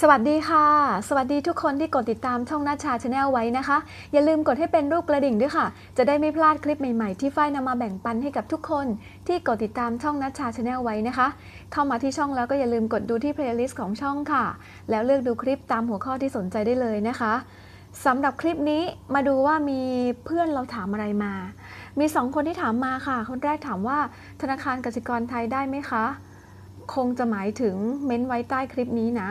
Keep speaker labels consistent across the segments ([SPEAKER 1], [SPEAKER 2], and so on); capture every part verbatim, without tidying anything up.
[SPEAKER 1] สวัสดีค่ะสวัสดีทุกคนที่กดติดตามช่องนัชชาชาแนลไว้นะคะอย่าลืมกดให้เป็นรูปกระดิ่งด้วยค่ะจะได้ไม่พลาดคลิปใหม่ๆที่ฝ้ายนำมาแบ่งปันให้กับทุกคนที่กดติดตามช่องนัชชาชาแนลไว้นะคะเข้ามาที่ช่องแล้วก็อย่าลืมกดดูที่เพลย์ลิสต์ของช่องค่ะแล้วเลือกดูคลิปตามหัวข้อที่สนใจได้เลยนะคะสำหรับคลิปนี้มาดูว่ามีเพื่อนเราถามอะไรมามีสองคนที่ถามมาค่ะคนแรกถามว่าธนาคารกสิกรไทยได้ไหมคะคงจะหมายถึงเม้นไว้ใต้คลิปนี้นะ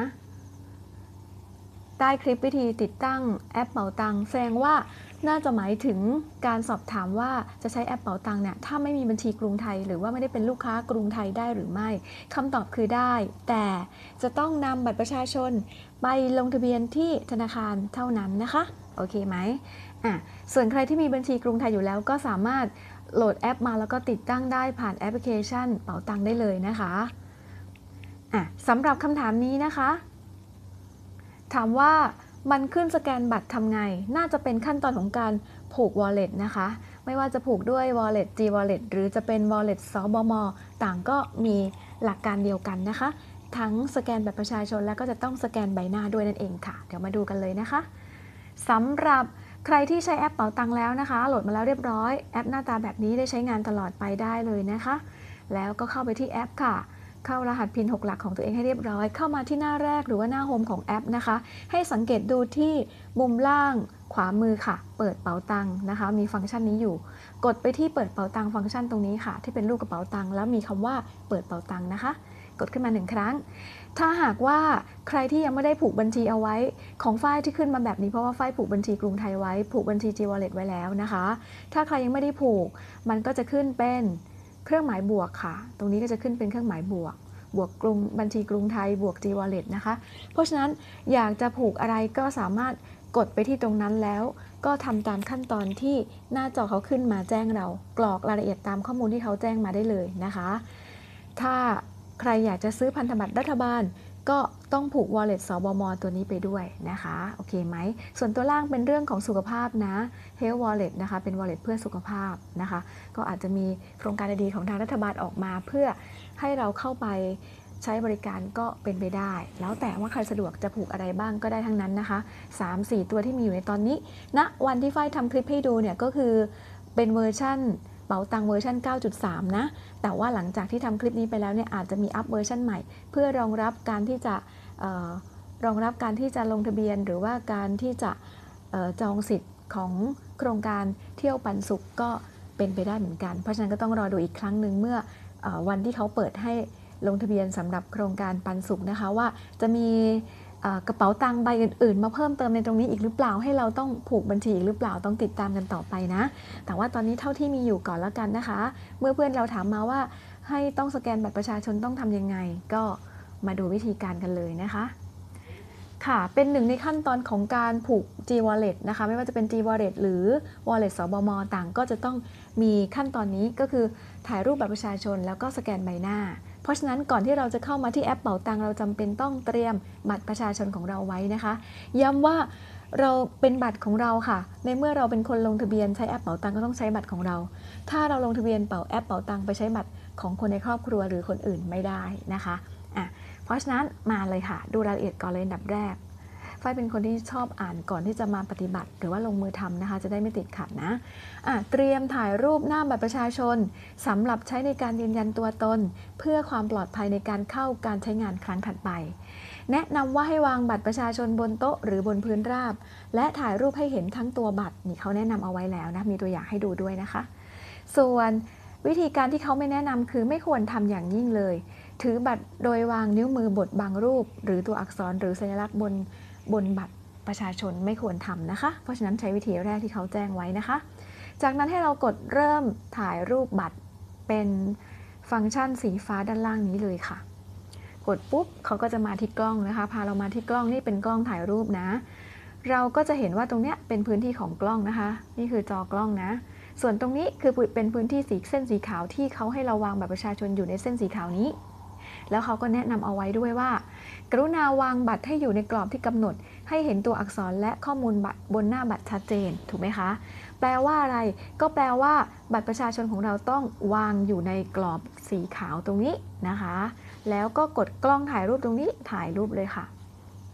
[SPEAKER 1] ใต้คลิปวิธีติดตั้งแอปเป๋าตังแสดงว่าน่าจะหมายถึงการสอบถามว่าจะใช้แอปเป๋าตังเนี่ยถ้าไม่มีบัญชีกรุงไทยหรือว่าไม่ได้เป็นลูกค้ากรุงไทยได้หรือไม่คำตอบคือได้แต่จะต้องนำบัตรประชาชนไปลงทะเบียนที่ธนาคารเท่านั้นนะคะโอเคไหมอ่ะส่วนใครที่มีบัญชีกรุงไทยอยู่แล้วก็สามารถโหลดแอปมาแล้วก็ติดตั้งได้ผ่านแอปพลิเคชันเป๋าตังได้เลยนะคะอ่ะสำหรับคำถามนี้นะคะถามว่ามันขึ้นสแกนบัตรทำไงน่าจะเป็นขั้นตอนของการผูก wallet นะคะไม่ว่าจะผูกด้วย wallet G wallet หรือจะเป็น wallet สบมต่างก็มีหลักการเดียวกันนะคะทั้งสแกนบัตรประชาชนแล้วก็จะต้องสแกนใบหน้าด้วยนั่นเองค่ะเดี๋ยวมาดูกันเลยนะคะสำหรับใครที่ใช้แอปเป๋าตังแล้วนะคะโหลดมาแล้วเรียบร้อยแอปหน้าตาแบบนี้ได้ใช้งานตลอดไปได้เลยนะคะแล้วก็เข้าไปที่แอปค่ะเข้ารหัสพินหกหลักของตัวเองให้เรียบร้อยเข้ามาที่หน้าแรกหรือว่าหน้าโฮมของแอปนะคะให้สังเกตดูที่มุมล่างขวามือค่ะเปิดเป๋าตังนะคะมีฟังก์ชันนี้อยู่กดไปที่เปิดเป๋าตังฟังก์ชันตรงนี้ค่ะที่เป็นรูปกระเป๋าตังแล้วมีคำว่าเปิดเป๋าตังนะคะกดขึ้นมาหนึ่งครั้งถ้าหากว่าใครที่ยังไม่ได้ผูกบัญชีเอาไว้ของฝ้ายที่ขึ้นมาแบบนี้เพราะว่าฝ้ายผูกบัญชีกรุงไทยไว้ผูกบัญชี G Wallet ไว้แล้วนะคะถ้าใครยังไม่ได้ผูกมันก็จะขึ้นเป็นเครื่องหมายบวกค่ะตรงนี้ก็จะขึ้นเป็นเครื่องหมายบวกบวกกรุงบัญชีกรุงไทยบวก G Wallet นะคะเพราะฉะนั้นอยากจะผูกอะไรก็สามารถกดไปที่ตรงนั้นแล้วก็ทำตามขั้นตอนที่หน้าจอเขาขึ้นมาแจ้งเรากรอกรายละเอียดตามข้อมูลที่เขาแจ้งมาได้เลยนะคะถ้าใครอยากจะซื้อพันธบัตรรัฐบาลก็ต้องผูก Wallet สบมตัวนี้ไปด้วยนะคะโอเคไหมส่วนตัวล่างเป็นเรื่องของสุขภาพนะ Health Wallet นะคะเป็น Wallet เพื่อสุขภาพนะคะก็อาจจะมีโครงการดีๆของทางรัฐบาลออกมาเพื่อให้เราเข้าไปใช้บริการก็เป็นไปได้แล้วแต่ว่าใครสะดวกจะผูกอะไรบ้างก็ได้ทั้งนั้นนะคะ สามสี่ ตัวที่มีอยู่ในตอนนี้ณนะวันที่ฝ้ายทำคลิปให้ดูเนี่ยก็คือเป็นเวอร์ชั่นเป๋าตังเวอร์ชัน เก้าจุดสาม นะแต่ว่าหลังจากที่ทำคลิปนี้ไปแล้วเนี่ยอาจจะมีอัพเวอร์ชันใหม่เพื่อรองรับการที่จะออรองรับการที่จะลงทะเบียนหรือว่าการที่จะจองสิทธิ์ของโครงการเที่ยวปันสุขก็เป็นไปได้เหมือนกันเพราะฉะนั้นก็ต้องรอดูอีกครั้งหนึ่งเมื่ออวันที่เขาเปิดให้ลงทะเบียนสำหรับโครงการปันสุขนะคะว่าจะมีกระเป๋าตังค์ใบอื่นๆมาเพิ่มเติมในตรงนี้อีกหรือเปล่าให้เราต้องผูกบัญชีอีกหรือเปล่าต้องติดตามกันต่อไปนะแต่ว่าตอนนี้เท่าที่มีอยู่ก่อนแล้วกันนะคะเมื่อเพื่อนเราถามมาว่าให้ต้องสแกนบัตรประชาชนต้องทำยังไงก็มาดูวิธีการกันเลยนะคะค่ะเป็นหนึ่งในขั้นตอนของการผูก G Wallet นะคะไม่ว่าจะเป็น G Wallet หรือ Wallet สบมต่างก็จะต้องมีขั้นตอนนี้ก็คือถ่ายรูปบัตรประชาชนแล้วก็สแกนใบหน้าเพราะฉะนั้นก่อนที่เราจะเข้ามาที่แอปเป๋าตังเราจำเป็นต้องเตรียมบัตรประชาชนของเราไว้นะคะย้ำว่าเราเป็นบัตรของเราค่ะในเมื่อเราเป็นคนลงทะเบียนใช้แอปเป๋าตังก็ต้องใช้บัตรของเราถ้าเราลงทะเบียนเป๋าแอปเป๋าตังไปใช้บัตรของคนในครอบครัวหรือคนอื่นไม่ได้นะคะอ่ะเพราะฉะนั้นมาเลยค่ะดูรายละเอียดก่อนเลยอันดับแรกฝ้ายเป็นคนที่ชอบอ่านก่อนที่จะมาปฏิบัติหรือว่าลงมือทำนะคะจะได้ไม่ติดขัดนะะเตรียมถ่ายรูปหน้าบัตรประชาชนสำหรับใช้ในการยืนยันตัวตนเพื่อความปลอดภัยในการเข้าการใช้งานครั้งถัดไปแนะนำว่าให้วางบัตรประชาชนบนโต๊ะหรือบนพื้นราบและถ่ายรูปให้เห็นทั้งตัวบัตรนี่เขาแนะนำเอาไว้แล้วนะมีตัวอย่างให้ดูด้วยนะคะส่วนวิธีการที่เขาไม่แนะนำคือไม่ควรทำอย่างยิ่งเลยถือบัตรโดยวางนิ้วมือบดบังรูปหรือตัวอักษรหรือสัญลักษณ์บนบนบัตรประชาชนไม่ควรทำนะคะเพราะฉะนั้นใช้วิธีแรกที่เขาแจ้งไว้นะคะจากนั้นให้เรากดเริ่มถ่ายรูปบัตรเป็นฟังก์ชันสีฟ้าด้านล่างนี้เลยค่ะกดปุ๊บเขาก็จะมาที่กล้องนะคะพาเรามาที่กล้องนี่เป็นกล้องถ่ายรูปนะเราก็จะเห็นว่าตรงนี้เป็นพื้นที่ของกล้องนะคะนี่คือจอกล้องนะส่วนตรงนี้คือเป็นพื้นที่สีเส้นสีขาวที่เขาให้เราวางบัตรประชาชนอยู่ในเส้นสีขาวนี้แล้วเขาก็แนะนำเอาไว้ด้วยว่ากรุณาวางบัตรให้อยู่ในกรอบที่กำหนดให้เห็นตัวอักษรและข้อมูลบัตรบนหน้าบัตรชัดเจนถูกไหมคะแปลว่าอะไรก็แปลว่าบัตรประชาชนของเราต้องวางอยู่ในกรอบสีขาวตรงนี้นะคะแล้วก็กดกล้องถ่ายรูปตรงนี้ถ่ายรูปเลยค่ะ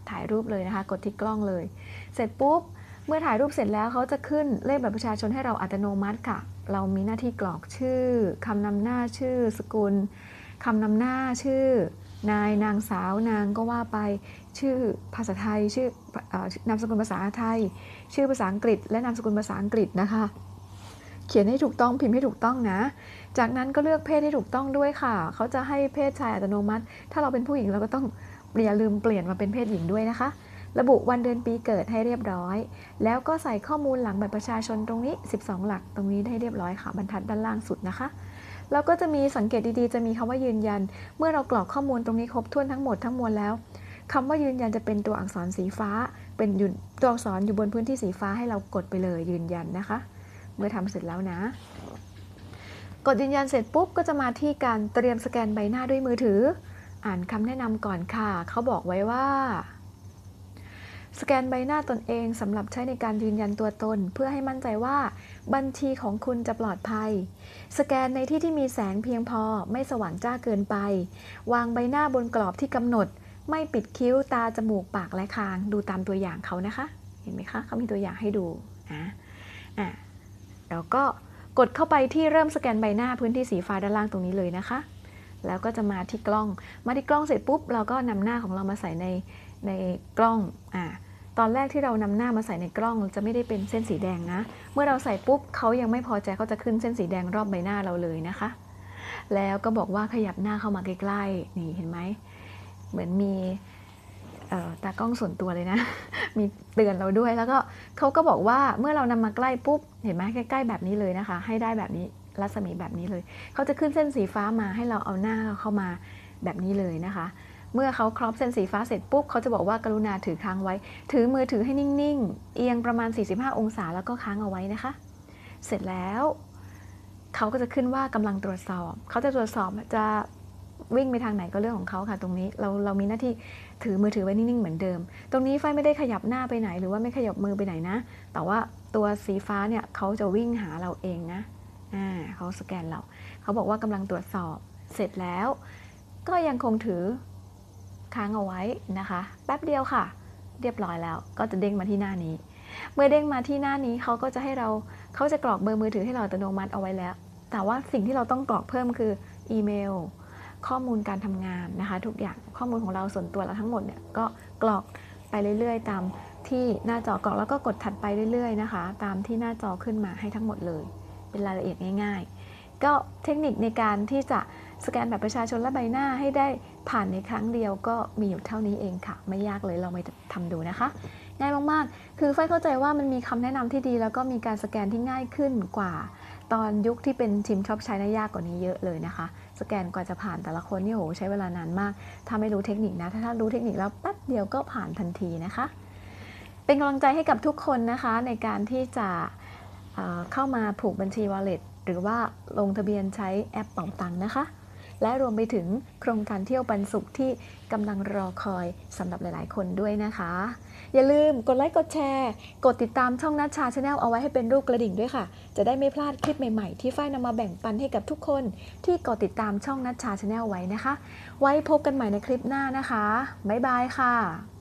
[SPEAKER 1] ถ่ายรูปเลยนะคะกดที่กล้องเลยเสร็จปุ๊บเมื่อถ่ายรูปเสร็จแล้วเขาจะขึ้นเลขบัตรประชาชนให้เราอัตโนมัติค่ะเรามีหน้าที่กรอกชื่อคำนำหน้าชื่อสกุลคำนำหน้าชื่อนายนางสาวนางก็ว่าไปชื่อภาษาไทยชื่อนามสกุลภาษาไทยชื่อภาษาอังกฤษและนามสกุลภาษาอังกฤษนะคะเขียนให้ถูกต้องพิมพ์ให้ถูกต้องนะจากนั้นก็เลือกเพศให้ถูกต้องด้วยค่ะเขาจะให้เพศชายอัตโนมัติถ้าเราเป็นผู้หญิงเราก็ต้องอย่าลืมเปลี่ยนมาเป็นเพศหญิงด้วยนะคะระบุวันเดือนปีเกิดให้เรียบร้อยแล้วก็ใส่ข้อมูลหลังบัตรประชาชนตรงนี้สิบสองหลักตรงนี้ให้เรียบร้อยค่ะบรรทัดด้านล่างสุดนะคะแล้วก็จะมีสังเกตดีๆจะมีคำว่ายืนยันเมื่อเรากรอกข้อมูลตรงนี้ครบถ้วนทั้งหมดทั้งมวลแล้วคำว่ายืนยันจะเป็นตัวอักษรสีฟ้าเป็นตัวอักษรอยู่บนพื้นที่สีฟ้าให้เรากดไปเลยยืนยันนะคะเมื่อทำเสร็จแล้วนะกดยืนยันเสร็จปุ๊บก็จะมาที่การเตรียมสแกนใบหน้าด้วยมือถืออ่านคำแนะนำก่อนค่ะเขาบอกไว้ว่าสแกนใบหน้าตนเองสำหรับใช้ในการยืนยันตัวตนเพื่อให้มั่นใจว่าบัญชีของคุณจะปลอดภัยสแกนในที่ที่มีแสงเพียงพอไม่สว่างจ้าเกินไปวางใบหน้าบนกรอบที่กำหนดไม่ปิดคิ้วตาจมูกปากและคางดูตามตัวอย่างเขานะคะเห็นไหมคะเขามีตัวอย่างให้ดูนะอ่ะแล้วก็กดเข้าไปที่เริ่มสแกนใบหน้าพื้นที่สีฟ้าด้านล่างตรงนี้เลยนะคะแล้วก็จะมาที่กล้องมาที่กล้องเสร็จปุ๊บเราก็นำหน้าของเรามาใส่ในในกล้องอ่ะตอนแรกที่เรานำหน้ามาใส่ในกล้องจะไม่ได้เป็นเส้นสีแดงนะเมื่อเราใส่ปุ๊บเขายังไม่พอใจเขาจะขึ้นเส้นสีแดงรอบใบหน้าเราเลยนะคะแล้วก็บอกว่าขยับหน้าเข้ามาใกล้ๆนี่เห็นไหมเหมือนมีตากล้องส่วนตัวเลยนะมีเตือนเราด้วยแล้วก็เขาก็บอกว่าเมื่อเรานำมาใกล้ปุ๊บเห็นไหมใกล้ๆแบบนี้เลยนะคะให้ได้แบบนี้รัศมีแบบนี้เลยเขาจะขึ้นเส้นสีฟ้ามาให้เราเอาหน้าเข้ามาแบบนี้เลยนะคะเมื่อเขาครอบเส้นสีฟ้าเสร็จปุ๊บเขาจะบอกว่ากรุณาถือค้างไว้ถือมือถือให้นิ่งๆเอียงประมาณสี่สิบห้าองศาแล้วก็ค้างเอาไว้นะคะเสร็จแล้วเขาก็จะขึ้นว่ากำลังตรวจสอบเขาจะตรวจสอบจะวิ่งไปทางไหนก็เรื่องของเขาค่ะตรงนี้เราเรามีหน้าที่ถือมือถือไว้นิ่งๆเหมือนเดิมตรงนี้ไฟไม่ได้ขยับหน้าไปไหนหรือว่าไม่ขยับมือไปไหนนะแต่ว่าตัวสีฟ้าเนี่ยเขาจะวิ่งหาเราเองนะอ่าเขาสแกนเราเขาบอกว่ากำลังตรวจสอบเสร็จแล้วก็ยังคงถือค้างเอาไว้นะคะแป๊บเดียวค่ะเรียบร้อยแล้วก็จะเด้งมาที่หน้านี้เมื่อเด้งมาที่หน้านี้เขาก็จะให้เราเขาจะกรอกเบอร์มือถือให้เราอัตโนมัติเอาไว้แล้วแต่ว่าสิ่งที่เราต้องกรอกเพิ่มคืออีเมลข้อมูลการทำงานนะคะทุกอย่างข้อมูลของเราส่วนตัวเราทั้งหมดเนี่ยก็กรอกไปเรื่อยๆตามที่หน้าจอกรอกแล้วก็กดถัดไปเรื่อยๆนะคะตามที่หน้าจอขึ้นมาให้ทั้งหมดเลยเป็นรายละเอียดง่ายๆก็เทคนิคในการที่จะสแกนแบบประชาชนและใบหน้าให้ได้ผ่านในครั้งเดียวก็มีอยู่เท่านี้เองค่ะไม่ยากเลยเราไปทำดูนะคะง่ายมากๆคือไฟเข้าใจว่ามันมีคำแนะนำที่ดีแล้วก็มีการสแกนที่ง่ายขึ้นกว่าตอนยุคที่เป็นชิมช็อปใช้น่ายากกว่านี้เยอะเลยนะคะสแกนกว่าจะผ่านแต่ละคนนี่โหใช้เวลานานมากถ้าไม่รู้เทคนิคนะถ้าถ้ารู้เทคนิคแล้วแป๊บเดียวก็ผ่านทันทีนะคะเป็นกำลังใจให้กับทุกคนนะคะในการที่จะเข้ามาผูกบัญชี Wallet หรือว่าลงทะเบียนใช้แอปเป๋าตังค์นะคะและรวมไปถึงโครงการเที่ยวปันสุขที่กำลังรอคอยสำหรับหลายๆคนด้วยนะคะอย่าลืมกดไลค์กดแชร์กดติดตามช่องนัชชาชาแนลเอาไว้ให้เป็นรูปกระดิ่งด้วยค่ะจะได้ไม่พลาดคลิปใหม่ๆที่ฝ้ายนำมาแบ่งปันให้กับทุกคนที่กดติดตามช่องนัชชาชาแนลไว้นะคะไว้พบกันใหม่ในคลิปหน้านะคะบ๊ายบายค่ะ